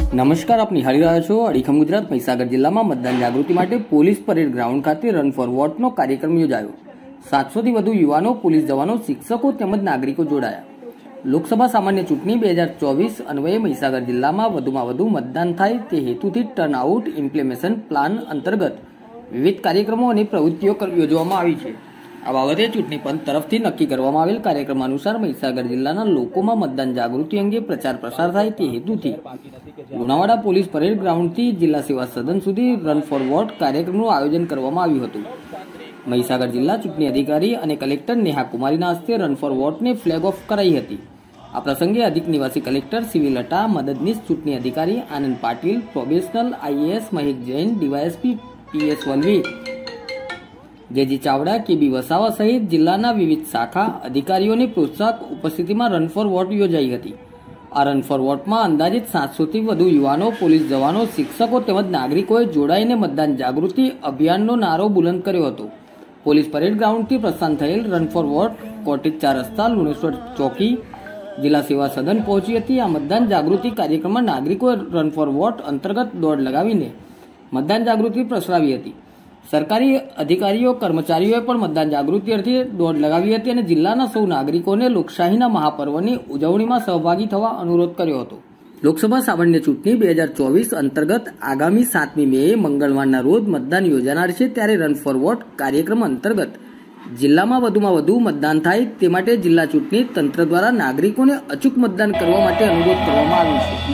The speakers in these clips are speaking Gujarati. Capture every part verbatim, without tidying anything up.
નમસ્કાર, આપ નિહાળી રહ્યા છો અડીખમ ગુજરાત. મહીસાગર જિલ્લામાં મતદાન જાગૃતિ માટે પોલીસ પરેડ ગ્રાઉન્ડ ખાતે રન ફોર વોટનો કાર્યક્રમ યોજાયો. સાતસોથી વધુ યુવાનો, પોલીસ જવાનો, શિક્ષકો તેમજ નાગરિકો જોડાયા. લોકસભા સામાન્ય ચૂંટણી બે હજાર ચોવીસ અન્વયે મહીસાગર જિલ્લામાં વધુમાં વધુ મતદાન થાય તે હેતુથી ટર્નઆઉટ ઇમ્પ્લિમેશન પ્લાન અંતર્ગત વિવિધ કાર્યક્રમો અને પ્રવૃત્તિઓ યોજવામાં આવી છે. આ બાબતે ચૂંટણી પંચ તરફથી નક્કી કરવામાં આવેલ કાર્યક્રમ અનુસાર મહીસાગર જિલ્લાના લોકોમાં મતદાન જાગૃતિ અંગે પ્રચાર પ્રસાર થાય તે હેતુથી લુણાવાડા પોલીસ પરેડ ગ્રાઉન્ડથી જિલ્લા સેવા સદન સુધી રન ફોર વોટ કાર્યક્રમનું આયોજન કરવામાં આવ્યું હતું. મહીસાગર જિલ્લા ચૂંટણી અધિકારી અને કલેક્ટર નેહા કુમારીના હસ્તે રન ફોર વોટને ફ્લેગ ઓફ કરાઈ હતી. આ પ્રસંગે અધિક નિવાસી કલેક્ટર સીવી લટા, મદદનીશ ચૂંટણી અધિકારી Anand Patil, probational IAS Mahek Jain, DYSP PS Valvi, JG Chavda, KB Vasava સહિત જિલ્લાના વિવિધ શાખા અધિકારીઓની પ્રોત્સાહક ઉપસ્થિતિમાં રન ફોર વોટ યોજાઈ હતી. આ રન ફોર વોટમાં અંદાજિત સાતસોથી વધુ યુવાનો, પોલીસ જવાનો, શિક્ષકો તેમજ નાગરિકોએ જોડાઈને મતદાન જાગૃતિ અભિયાનનો નારો બુલંદ કર્યો હતો. પોલીસ પરેડ ગ્રાઉન્ડથી પ્રસ્થાન થયેલ રન ફોર વોટ કોટેજ ચાર રસ્તા, લુણેશ્વર ચોકી, જિલ્લા સેવા સદન પહોંચી હતી. આ મતદાન જાગૃતિ કાર્યક્રમમાં નાગરિકોએ રન ફોર વોટ અંતર્ગત દોડ લગાવીને મતદાન જાગૃતિ પ્રસરાવી હતી. સરકારી અધિકારીઓ, કર્મચારીઓએ પણ મતદાન જાગૃતિ અર્થે દોડ લગાવી હતી અને જિલ્લાના સૌ નાગરિકોને લોકશાહીના મહાપર્વની ઉજવણીમાં સહભાગી થવા અનુરોધ કર્યો હતો. લોકસભા સામાન્ય ચૂંટણી બે હજાર ચોવીસ અંતર્ગત આગામી સાતમી મે મંગળવારના રોજ મતદાન યોજાનાર છે. ત્યારે રન ફોર વોટ કાર્યક્રમ અંતર્ગત જિલ્લામાં વધુમાં વધુ મતદાન થાય તે માટે જિલ્લા ચૂંટણી તંત્ર દ્વારા નાગરિકોને અચૂક મતદાન કરવા માટે અનુરોધ કરવામાં આવ્યો છે.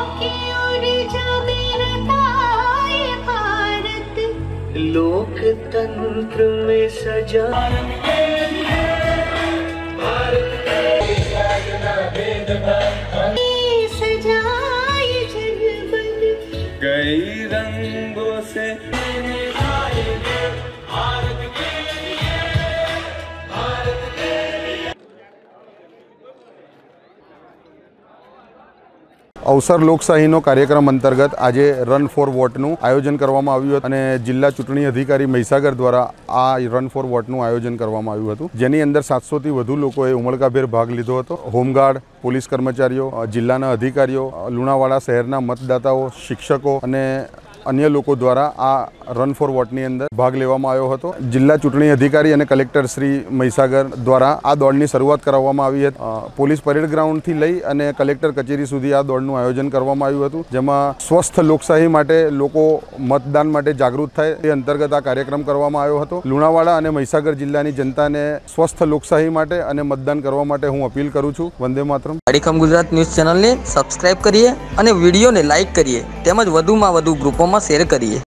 लोकतंत्र में सजा सजाए जनबन कई रंगों से અવસર લોકશાહીનો કાર્યક્રમ અંતર્ગત આજે રન ફોર વોટનું આયોજન કરવામાં આવ્યું હતું અને જિલ્લા ચૂંટણી અધિકારી મહીસાગર દ્વારા આ રન ફોર વોટનું આયોજન કરવામાં આવ્યું હતું, જેની અંદર સાતસોથી વધુ લોકોએ ઉમળકાભેર ભાગ લીધો હતો. હોમગાર્ડ, પોલીસ કર્મચારીઓ, જિલ્લાના અધિકારીઓ, લુણાવાડા શહેરના મતદાતાઓ, શિક્ષકો અને અન્ય લોકો દ્વારા આ રન ફોર વોટની અંદર ભાગ લેવામાં આવ્યો હતો. જિલ્લા ચૂંટણી અધિકારી અને કલેક્ટર શ્રી મહીસાગર દ્વારા આ દોડની શરૂઆત કરવામાં આવી હતી. પોલીસ પરેડ ગ્રાઉન્ડથી લઈ અને કલેક્ટર કચેરી સુધી આ દોડનું આયોજન કરવામાં આવ્યું હતું, જેમાં સ્વસ્થ લોકશાહી માટે લોકો મતદાન માટે જાગૃત થાય તે અંતર્ગત આ કાર્યક્રમ કરવામાં આવ્યો હતો. લુણાવાડા અને મહીસાગર જિલ્લાની જનતાને સ્વસ્થ લોકશાહી માટે અને મતદાન કરવા માટે હું અપીલ કરું છું. વંદે માતરમ. અડીખમ ગુજરાત ન્યૂઝ ચેનલને સબસ્ક્રાઇબ કરીએ અને વિડીયોને લાઇક કરીએ તેમજ વધુમાં વધુ ગ્રુપોમાં શેર કરીએ.